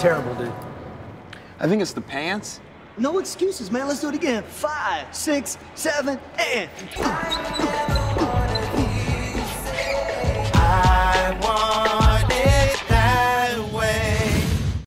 terrible, dude. I think it's the pants. No excuses, man. Let's do it again. 5, 6, 7, and...